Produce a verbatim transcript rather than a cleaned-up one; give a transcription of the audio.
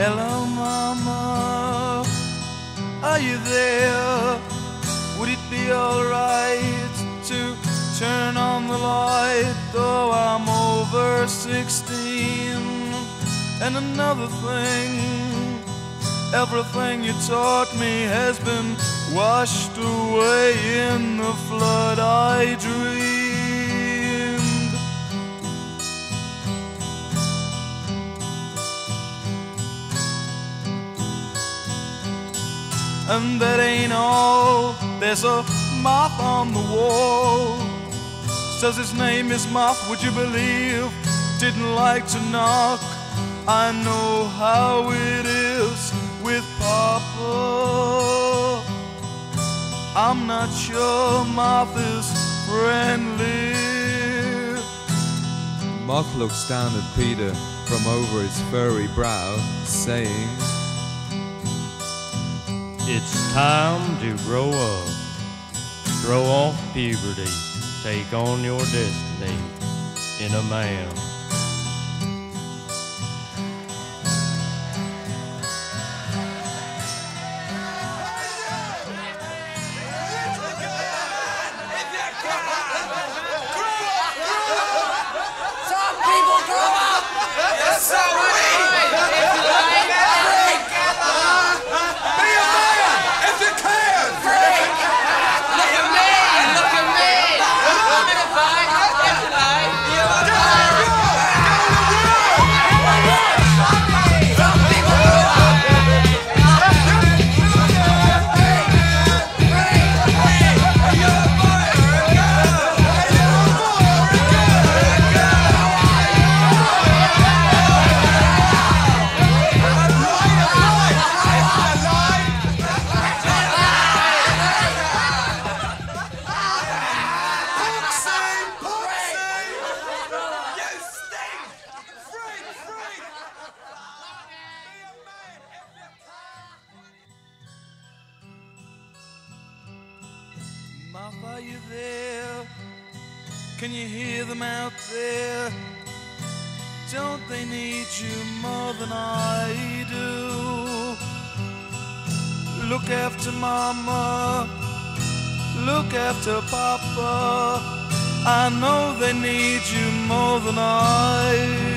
Hello, Mama, are you there? Would it be alright to turn on the light, though I'm over sixteen? And another thing, everything you taught me has been washed away in the flood I dreamed. And that ain't all, there's a moth on the wall. Says his name is Moth, would you believe? Didn't like to knock. I know how it is with Papa. I'm not sure Moth is friendly. Moth looks down at Peter from over his furry brow, saying, it's time to grow up. Throw off puberty. Take on your destiny in a man. Some people grow up. Yes, so we. Moth, are you there? Can you hear them out there? Don't they need you more than I do? Look after Mama, look after Papa. I know they need you more than I do.